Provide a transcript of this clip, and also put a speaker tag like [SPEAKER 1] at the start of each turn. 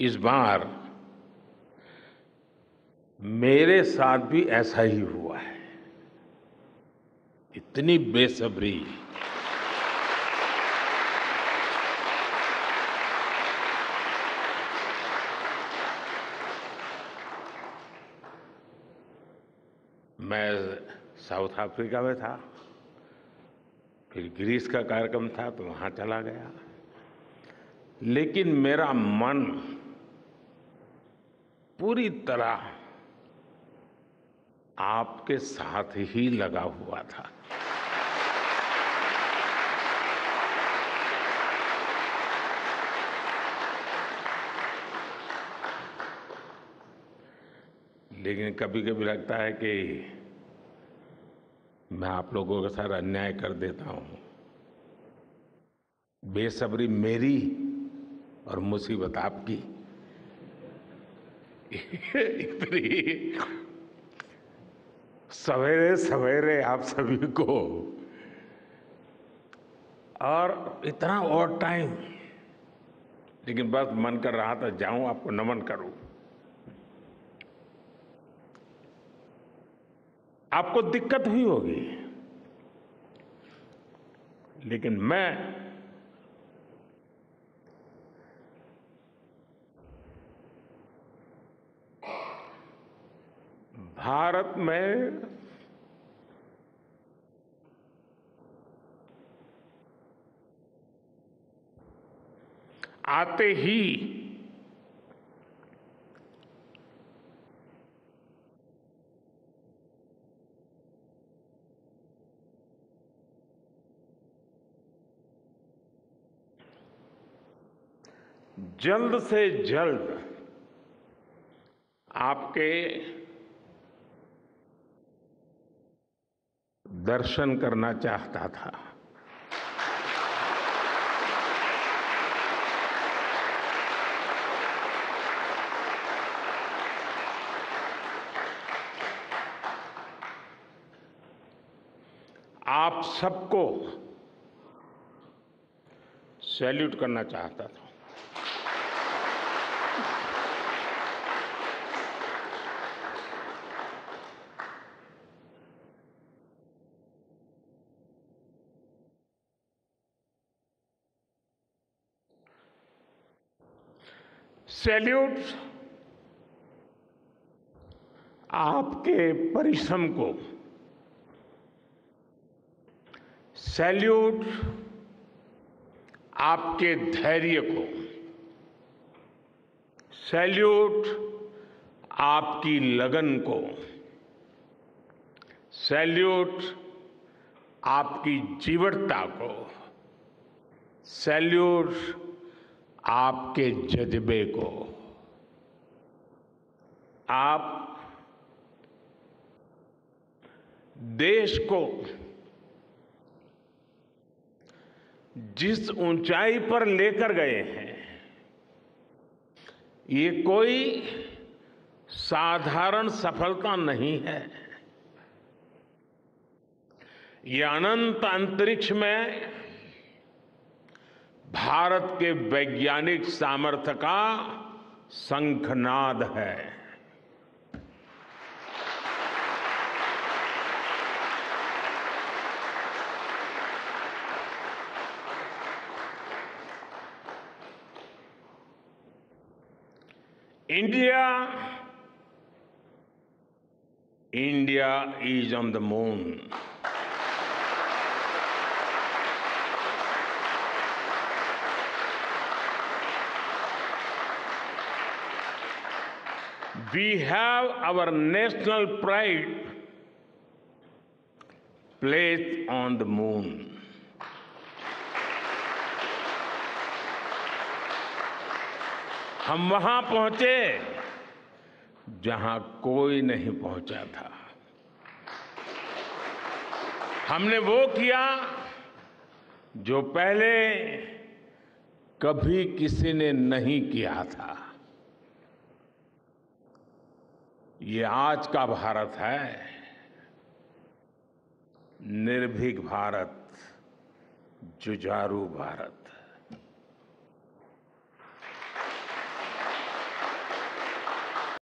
[SPEAKER 1] इस बार मेरे साथ भी ऐसा ही हुआ है। इतनी बेसब्री, मैं साउथ अफ्रीका में था, फिर ग्रीस का कार्यक्रम था तो वहां चला गया, लेकिन मेरा मन पूरी तरह आपके साथ ही लगा हुआ था। लेकिन कभी कभी लगता है कि मैं आप लोगों के साथ अन्याय कर देता हूं। बेसब्री मेरी और मुसीबत आपकी। इतनी सवेरे सवेरे आप सभी को, और इतना और टाइम, लेकिन बस मन कर रहा था जाऊं आपको नमन करूं। आपको दिक्कत हुई होगी, लेकिन मैं भारत में आते ही जल्द से जल्द आपके दर्शन करना चाहता था। आप सबको सैल्यूट करना चाहता था। सैल्यूट आपके परिश्रम को, सैल्यूट आपके धैर्य को, सैल्यूट आपकी लगन को, सैल्यूट आपकी जीवटता को, सैल्यूट आपके जज्बे को। आप देश को जिस ऊंचाई पर लेकर गए हैं, ये कोई साधारण सफलता नहीं है। ये अनंत अंतरिक्ष में भारत के वैज्ञानिक सामर्थ्य का शंखनाद है। India is on the moon. We have our national pride placed on the moon. हम वहां पहुंचे जहां कोई नहीं पहुंचा था। हमने वो किया जो पहले कभी किसी ने नहीं किया था। ये आज का भारत है, निर्भीक भारत, जुझारू भारत।